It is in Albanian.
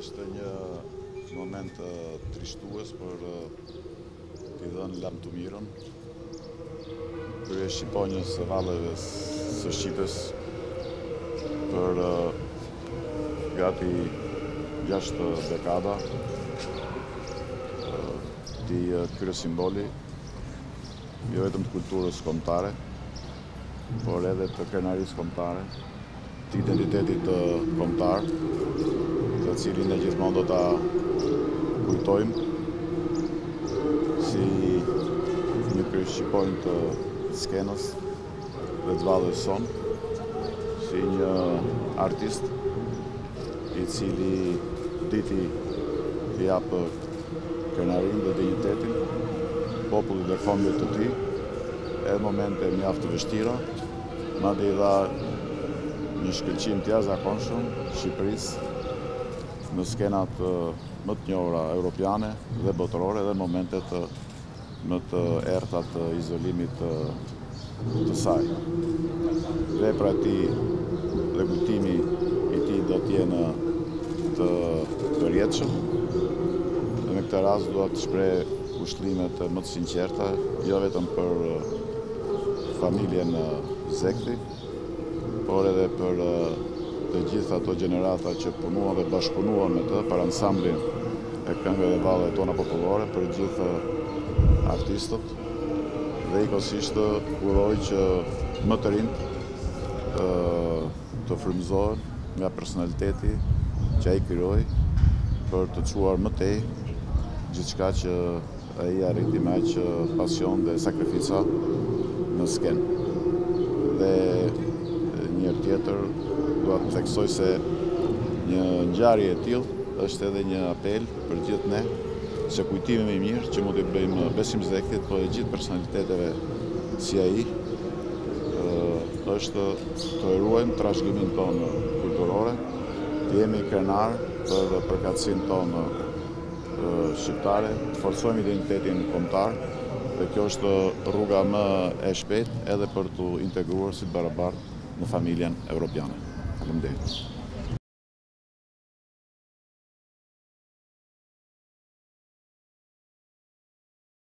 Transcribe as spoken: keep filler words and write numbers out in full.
Është një moment trishtues për t'i dhënë lam të mirën krye shqiponjës së valleve së Shqipës për gati gjashtë dekada. Ti krye simboli jo vetëm të kulturës kombëtare, por edhe të krenarisë kombëtare, të identitetit kombëtar, të cilin ne gjithmonë do ta kujtojmë si një kryeshqiponjë të skenës dhe të vallës son, si një artist i cili diti t'i jap krenarinë dhe dinjitetin popullit dhe kombit të tij, edhe momente mjaft të vështira, madje i dha një shkëlqim të jashtëzakonshëm Shqipërisë në skenat më të njohura europiane dhe botërore dhe momentet më të errta të izolimit të saj. Vepra e tij dhe kujtimi i tij do të jenë të përjetshëm. Dhe në këtë rast dua të shpreh kushtimet më të sinqerta, jo vetëm për familjen Zekti, por edhe për të gjitha ato gjenerata që punuan dhe bashkëpunuan me të për ansamblin e këngëve dhe valleve tona popullore, për gjithë artistët, dhe ikosisht uroj që më të rinjt të frymëzohen nga personaliteti që ai krijoi për të çuar më tej gjithçka që ai arriti me aq pasion dhe sakrifica në skenë. Dhe një herë tjetër dua të theksoj se një ngjarje e tillë është edhe një apel për gjithë ne, se kujtimi më i mirë që mund t'i bëjmë Besim Zektit, por e gjithë personaliteteve si ai, është të ruajmë trashëgiminë tonë kulturore, të jemi krenar për përkatësinë tonë shqiptare, të forcojmë identitetin kombëtar, dhe kjo është rruga më e shpejtë edhe për t'u integruar si të barabartë në familjen evropiane. Faleminderit.